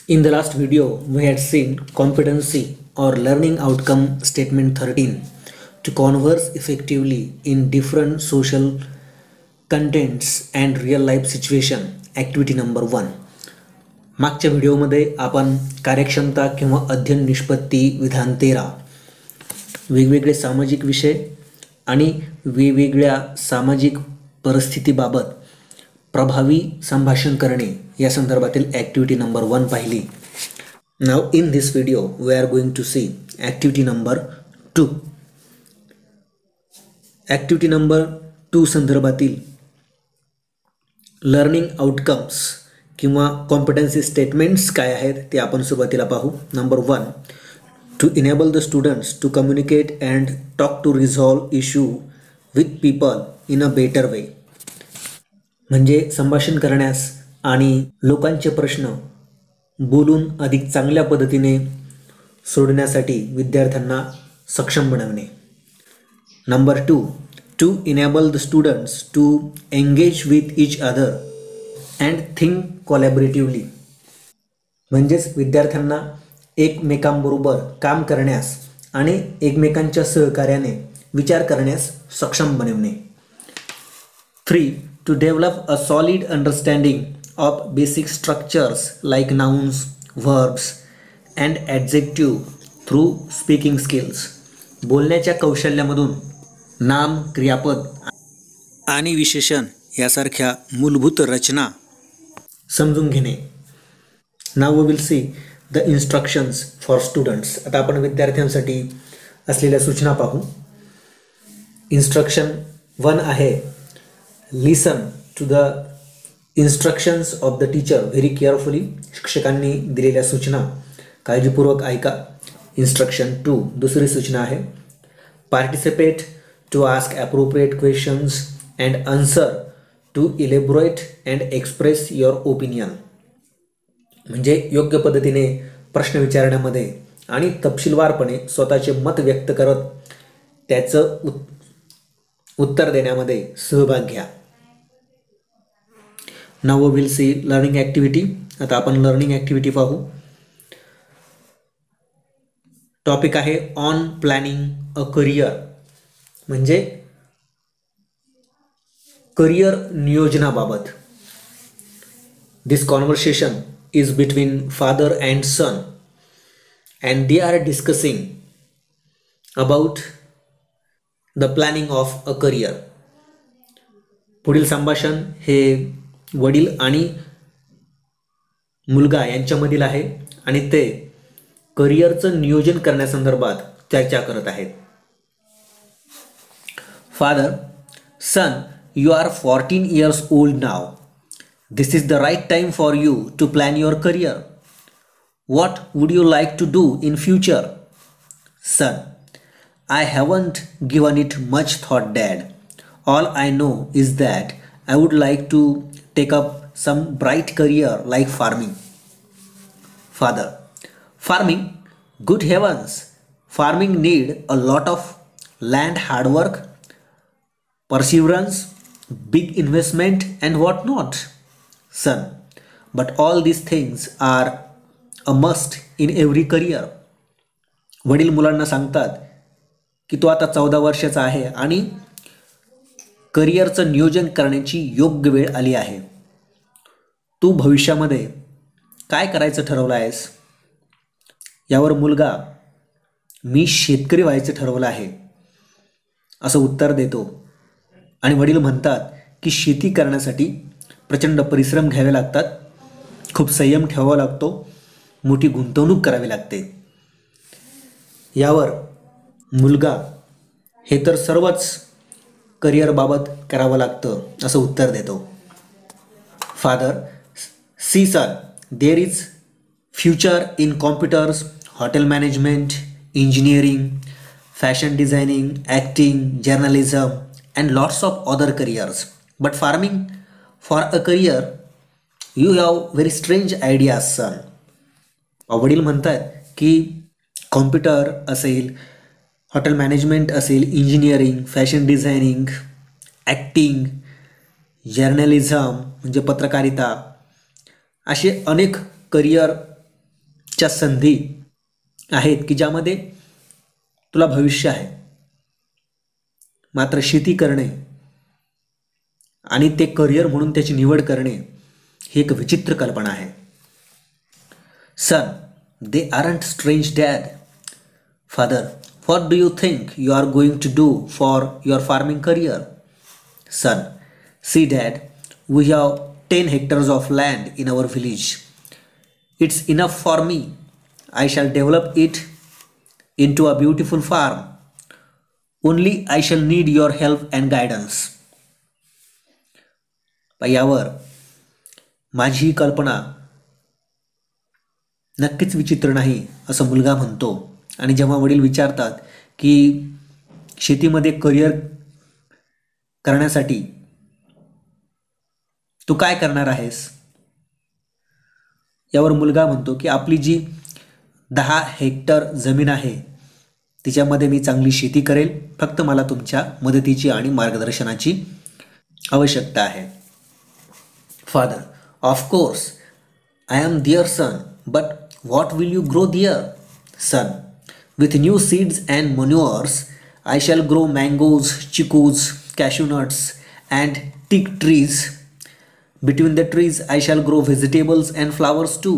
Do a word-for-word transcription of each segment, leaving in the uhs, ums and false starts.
In the last video, we had seen competency or learning outcome statement thirteen to converse effectively in different social contents and real life situation, activity number one. मागच्या व्हिडिओमध्ये आपण कार्यक्षमता किंवा अध्ययन निष्पत्ती विधान तेरा, वेगवेगळे सामाजिक विषय आणि वेगवेगळ्या सामाजिक परिस्थितीबाबत प्रभावी संभाषण करणे या संदर्भातील ॲक्टिव्हिटी नंबर वन पाहिली. Now in this video we are going to see activity number two. Activity number two संदर्भातील लर्निंग आउटकम्स किंवा कॉम्पिटन्सी स्टेटमेंट्स काय आहेत ते आपण सुरुवातीला पाहू. Number one, to enable the students to communicate and talk to resolve issue with people in a better way. म्हणजे संभाषण करण्यास आणि लोकांचे प्रश्न बोलून अधिक चांगल्या पद्धतीने सोडण्यासाठी विद्यार्थ्यांना सक्षम बनवणे. Number two, to enable the students to engage with each other and think collaboratively. म्हणजेच विद्यार्थ्यांना एकमेकांबरोबर काम करण्यास आणि एकमेकांच्या सहकार्याने विचार करण्यास सक्षम बनवणे. Three, to develop a solid understanding of basic structures like nouns, verbs and adjective through speaking skills. बोलण्याच्या कौशल्यामधून नाम, क्रियापद आणि विशेषण यासारख्या मूलभूत रचना समजून घेणे. Now we will see the instructions for students. आता आपण विद्यार्थ्यांसाठी असलेल्या सूचना पाहू. इन्स्ट्रक्शन वन आहे, listen to the instructions of the teacher very carefully. शिक्षकांनी दिलेल्या सूचना काळजीपूर्वक ऐका. इन्स्ट्रक्शन टू, दुसरी सूचना आहे, participate to ask appropriate questions and answer to elaborate and express your opinion. म्हणजे योग्य पद्धतीने प्रश्न विचारण्यामध्ये आणि तपशीलवारपणे स्वतःचे मत व्यक्त करत त्याचं उत् उत्तर देण्यामध्ये सहभाग घ्या. Now we will see learning activity. आता आपण लर्निंग ॲक्टिव्हिटी पाहू. टॉपिक आहे ऑन प्लॅनिंग अ करिअर. म्हणजे करिअर नियोजनाबाबत. This conversation is between father and son and they are discussing about the planning of a career. पुढील संभाषण हे वडील आणि मुलगा यांच्यामधील आहे आणि ते करिअरचं नियोजन करण्यासंदर्भात चर्चा करत आहेत. Father, son, you are fourteen years old now. This is the right time for you to plan your career. What would you like to do in future? Son, I haven't given it much thought, Dad. All I know is that I would like to take up some bright career like farming. Father, farming? Good heavens! Farming need a lot of land, hard work, perseverance, big investment and what not. Son, but all these things are a must in every career. वडील मुलांना सांगतात की तो आता चौदा वर्षाचा आहे आणि करिअरचं नियोजन करण्याची योग्य वेळ आली आहे. तू भविष्यामध्ये काय करायचं ठरवलं आहेस? यावर मुलगा, मी शेतकरी व्हायचं ठरवलं आहे असं उत्तर देतो. आणि वडील म्हणतात की शेती करण्यासाठी प्रचंड परिश्रम घ्यावे लागतात, खूप संयम ठेवावा लागतो, मोठी गुंतवणूक करावी लागते. यावर मुलगा, हे तर सर्वच करिअरबाबत करावं लागतं असं उत्तर देतो. Father, see sir, there is future in computers, hotel management, engineering, fashion designing, acting, journalism and lots of other careers. But farming for a career, you have very strange ideas son. वडील म्हणतात की computer असेल, hotel management असेल, engineering, fashion designing, acting, journalism म्हणजे पत्रकारिता, असे अनेक career च्या संधी आहेत की ज्यामध्ये तुला भविष्य आहे, मात्र शेती करणे आणि ते करिअर म्हणून त्याची निवड करणे ही एक विचित्र कल्पना आहे. Son, they aren't strange dad. Father, what do you think you are going to do for your farming career? Son, see dad, we have ten hectares of land in our village. It's enough for me. I shall develop it into a beautiful farm. Only I shall need your help and guidance. यावर माझी कल्पना नक्कीच विचित्र नाही असं मुलगा म्हणतो. आणि जेव्हा वडील विचारतात की शेतीमध्ये करिअर करण्यासाठी तू काय करणार आहेस, यावर मुलगा म्हणतो की आपली जी दहा हेक्टर जमीन आहे तिच्यामध्ये मी चांगली शेती करेल, फक्त मला तुमच्या मदतीची आणि मार्गदर्शनाची आवश्यकता आहे. Father, of course I am there son, but what will you grow there? Son, with new seeds and manures, I shall grow mangoes, chicus, cashew nuts, and teak trees. Between the trees, I shall grow vegetables and flowers too.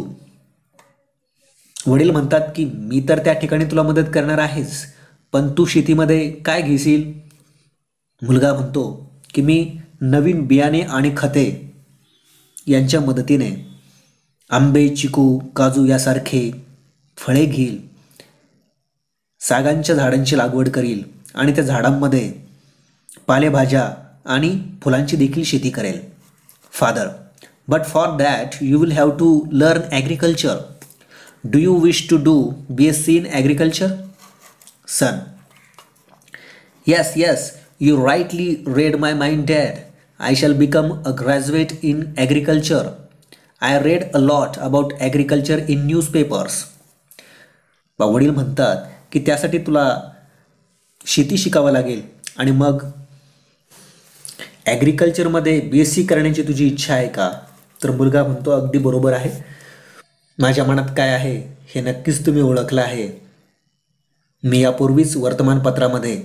वडील म्हणतात की मी तर त्या ठिकाणी तुला मदत करणार आहेस, पण तू शेतीमध्ये काय घेशील? मुलगा म्हणतो की मी नवीन बियाणे आणि खते यांच्या मदतीने आंबे, चिकू, काजू यासारखे फळे घेईल, सागांच्या झाडांची लागवड करील आणि त्या झाडांमध्ये पालेभाज्या आणि फुलांची देखील शेती करेल. Father, but for that you will have to learn agriculture. Do you wish to do B S C in agriculture? Son, yes yes, you rightly read my mind dad. I shall become a graduate in agriculture. I read a lot about agriculture in newspapers. वडील म्हणतात की त्यासाठी तुला शेती शिकावं लागेल आणि मग ॲग्रिकल्चरमध्ये बी एस सी करण्याची तुझी इच्छा आहे का? तर मुलगा म्हणतो अगदी बरोबर आहे, माझ्या मनात काय आहे हे नक्कीच तुम्ही ओळखलं आहे. मी यापूर्वीच वर्तमानपत्रामध्ये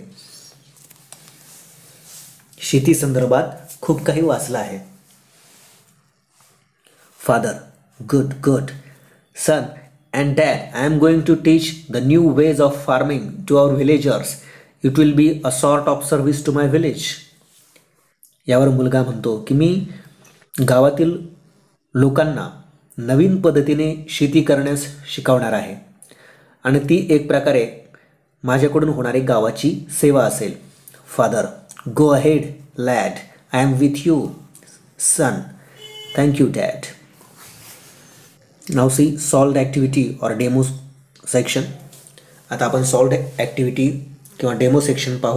शेती संदर्भात खूप काही वाचलं आहे. Father, good good. Son, and dad, I am going to teach the new ways of farming to our villagers. It will be a sort of service to my village. यावर मुलगा म्हणतो की मी गावातील लोकांना नवीन पद्धतीने शेती करण्यास शिकवणार आहे आणि ती एक प्रकारे माझ्याकडून होणारी गावाची सेवा असेल. Father, go ahead lad, I am with you. Son, thank you dad. Now see solved activity or demo section. आता आपण solved activity किंवा demo section पाहू.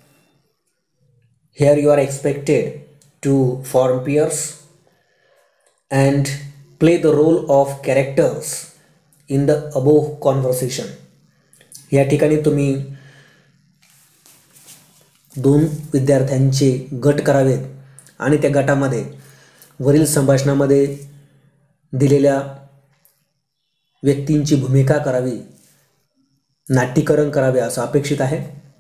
Here you are expected to form pairs and play the role of characters in the above conversation. या ठिकाणी तुम्ही दोन विद्यार्थ्यांचे गट करावेत आणि त्या गटामध्ये वरील संभाषणामध्ये दिलेल्या व्यक्तींची भूमिका करावी, नाट्यकरण करावे असं अपेक्षित आहे.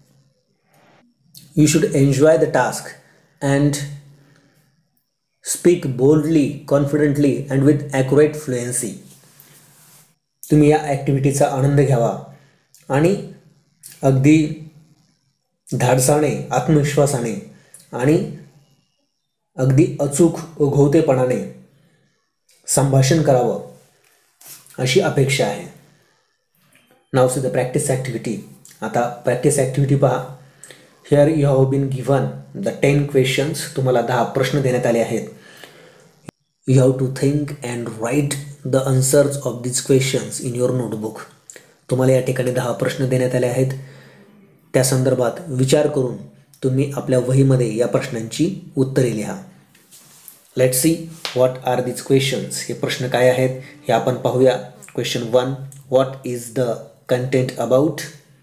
You should enjoy the task and speak boldly, confidently and with accurate fluency. तुम्ही या ॲक्टिव्हिटीचा आनंद घ्यावा आणि अगदी धाडसाने, आत्मविश्वासाने आणि अगदी अचूक ओघवतेपणाने संभाषण करावं अशी अपेक्षा आहे. Now see the practice activity. आता प्रॅक्टिस ॲक्टिव्हिटी पहा. Here you have been given the ten questions. तुम्हाला दहा प्रश्न देण्यात आले आहेत. You have to think and write the answers of this questions in your notebook. तुम्हाला या ठिकाणी दहा प्रश्न देण्यात आले आहेत. त्या संदर्भात विचार करून तुम्ही आपल्या वहीमध्ये या प्रश्नांची उत्तरे लिहा. Let's see what are this questions. हे प्रश्न काय आहेत हे आपण पाहूया. Question one, what is the content about?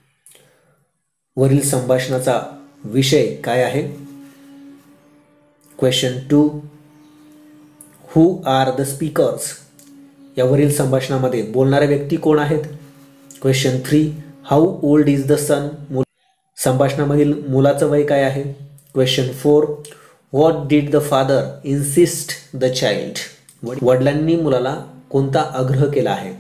वरील संभाषणाचा विषय काय आहे? Question two, who are the speakers? यावरील संभाषणामध्ये बोलणाऱ्या व्यक्ती कोण आहेत? Question three, how old is the son? संभाषणामधील मुलाचं वय काय आहे? Question four, what did the father insist the child? वडिलांनी मुलाला कोणता आग्रह केला आहे?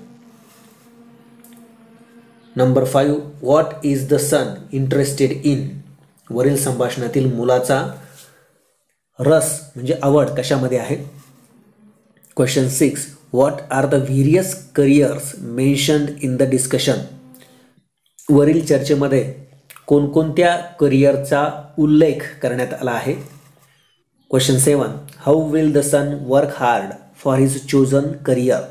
Number five, what is the son interested in? वरील संभाषणातील मुलाचा रस म्हणजे आवड कशामध्ये आहे? Question six, what are the various careers mentioned in the discussion? वरील चर्चेमध्ये कोणकोणत्या करिअरचा उल्लेख करण्यात आला आहे? Question seven, how will the son work hard for his chosen career?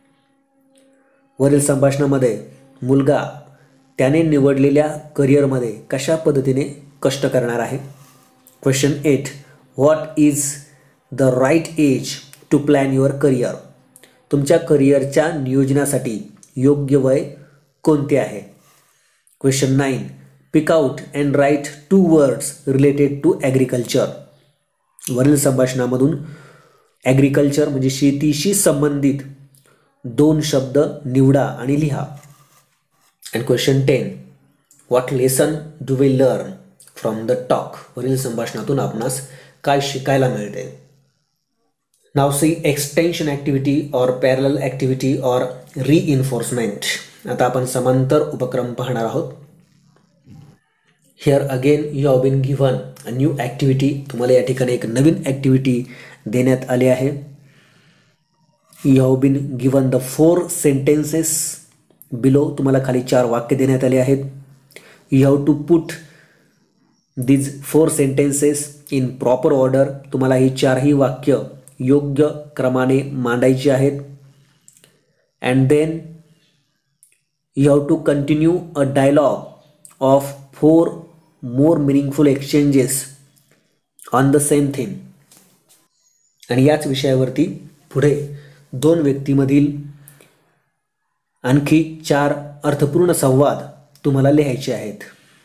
वरील संभाषणामध्ये मुलगा त्याने निवडलेल्या करिअरमध्ये कशा पद्धतीने कष्ट करणार आहे? Question eight, what is the right age to plan your career? तुमच्या करिअरच्या नियोजनासाठी योग्य वय कोणते आहे? Question nine, pick out and write two words related to agriculture. वरील संभाषणामधून ॲग्रिकल्चर म्हणजे शेतीशी संबंधित दोन शब्द निवडा आणि लिहा. And question ten, what lesson do we learn from the talk? वरील संभाषणातून आपणास काय शिकायला मिळते? Now see extension activity or parallel activity or reinforcement. आता आपण समांतर उपक्रम पाहणार आहोत. Here again you have been given a new activity. तुम्हाला या ठिकाणी एक नवीन ॲक्टिव्हिटी देण्यात आली आहे. You have been given the four sentences below. तुम्हाला खाली चार वाक्य देण्यात आले आहेत. You have to put these four sentences in proper order. तुम्हाला ही चारही वाक्य योग्य क्रमाने मांडायची आहेत. And then you have to continue a dialogue of four more meaningful exchanges on the same theme. आणि याच विषयावरती पुढे दोन व्यक्तीमधील आणखी चार अर्थपूर्ण संवाद तुम्हाला लिहायचे आहेत.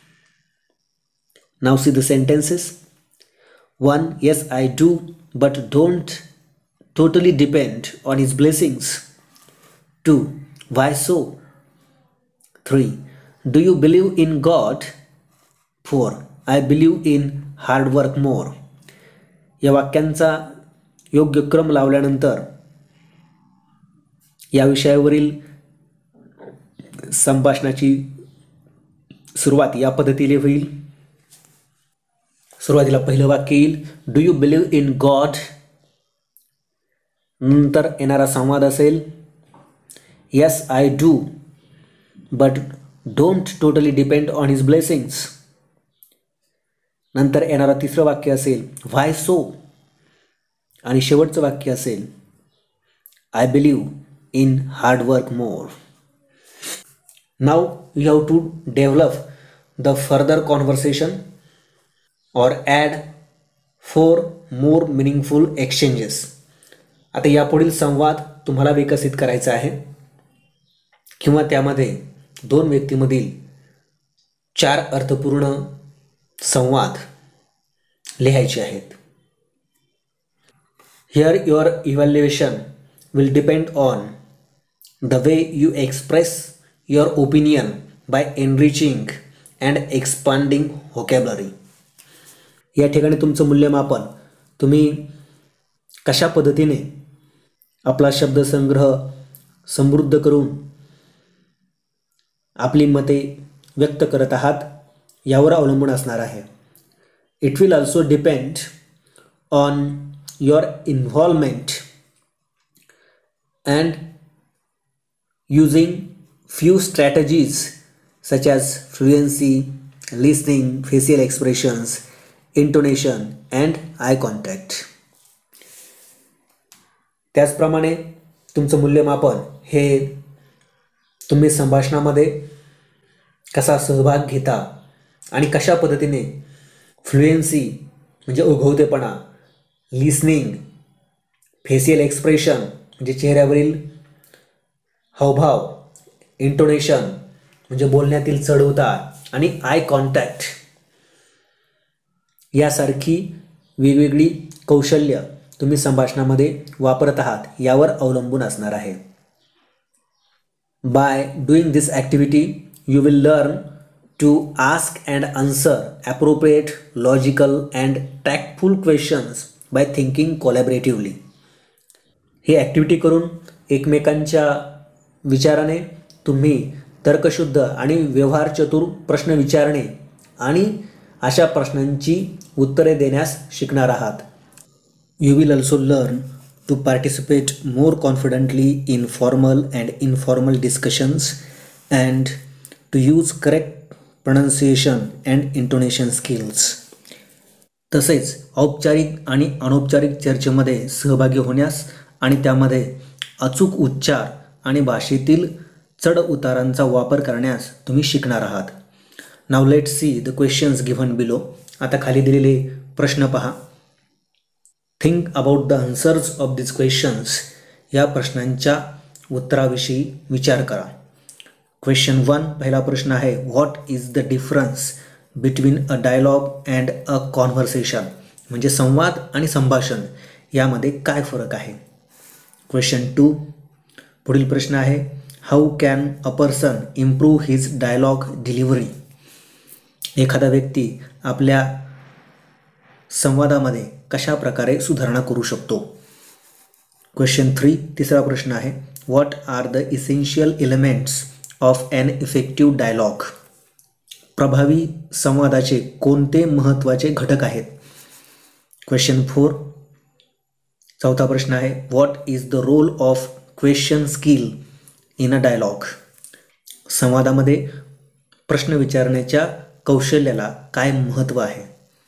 Now see the sentences. One, yes I do but don't totally depend on his blessings. Two, why so? Three, do you believe in God? Four, I believe in hard work more. या वाक्यांचा योग्य क्रम लावल्यानंतर या विषयावरील संभाषणाची सुरुवात या पद्धतीने होईल. सुरुवातीला पहिलं वाक्य येईल, do you believe in God. नंतर येणारा संवाद असेल, yes I do but don't totally depend on his blessings. नंतर येणारा तिसरं वाक्य असेल, व्हाय सो. आणि शेवटचं वाक्य असेल, I believe in hard work more. Now you have to develop the further conversation or add four more meaningful exchanges. आता यापुढील संवाद तुम्हाला विकसित करायचा आहे किंवा त्यामध्ये दोन व्यक्तीमधील चार अर्थपूर्ण संवाद लिहायचे आहेत. Here your evaluation will depend on the way you express your opinion by enriching and expanding vocabulary. या ठिकाणी तुमचं मूल्यमापन तुम्ही कशा पद्धतीने आपला शब्दसंग्रह समृद्ध करून आपली मते व्यक्त करत आहात यावर अवलंबून असणार आहे. It will also depend on your involvement and using few strategies such as fluency, listening, facial expressions, intonation and eye contact. त्याचप्रमाणे तुमचं मूल्यमापन हे तुम्ही संभाषणामध्ये कसा सहभाग घेता आणि कशा पद्धतीने फ्लुएन्सी म्हणजे ओघवतेपणा, लिसनिंग, फेशियल एक्सप्रेशन म्हणजे चेहऱ्यावरील हावभाव, इंटोनेशन म्हणजे बोलण्यातील चढउतार आणि आय कॉन्टॅक्ट यासारखी वेगवेगळी कौशल्य तुम्ही संभाषणामध्ये वापरत आहात यावर अवलंबून असणार आहे. By doing this activity, you will learn to ask and answer appropriate, logical and tactful questions by thinking collaboratively. ही ॲक्टिव्हिटी करून एकमेकांच्या विचाराने तुम्ही तर्कशुद्ध आणि व्यवहारचतुर प्रश्न विचारणे आणि अशा प्रश्नांची उत्तरे देण्यास शिकणार आहात. You will also learn to participate more confidently in formal and informal discussions and to use correct pronunciation and intonation skills. तसेच औपचारिक आणि अनौपचारिक चर्चेमध्ये सहभागी होण्यास आणि त्यामध्ये अचूक उच्चार आणि भाषेतील चढ उतारांचा वापर करण्यास तुम्ही शिकणार आहात. Now let see the questions given below. आता खाली दिलेले प्रश्न पहा. Think about the answers of this questions. या प्रश्नांच्या उत्तराविषयी विचार करा. क्वेश्चन वन, पहिला प्रश्न आहे, what is the difference between a dialogue and a conversation. म्हणजे संवाद आणि संभाषण यामध्ये काय फरक आहे. क्वेश्चन टू, पुढील प्रश्न आहे, how can a person improve his dialogue delivery. एखादा व्यक्ती आपल्या संवादामध्ये कशा प्रकारे सुधारणा करू शकतो. क्वेश्चन थ्री, तिसरा प्रश्न आहे, what are the essential elements of an effective dialogue. प्रभावी संवादाचे कोणते महत्त्वाचे घटक आहेत. क्वेश्चन फोर, चौथा प्रश्न आहे, what is the role of question skill in a dialogue. संवादामध्ये प्रश्न विचारण्याच्या कौशल्याला काय महत्त्व आहे.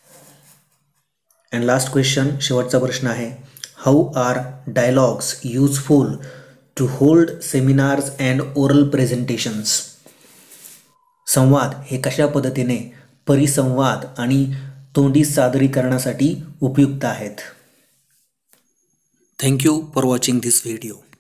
अँड लास्ट क्वेश्चन, शेवटचा प्रश्न आहे, how are dialogues useful to hold seminars and oral presentations. संवाद हे कशा पद्धतीने परिसंवाद आणि तोंडी सादरीकरणासाठी उपयुक्त आहेत. Thank you for watching this video.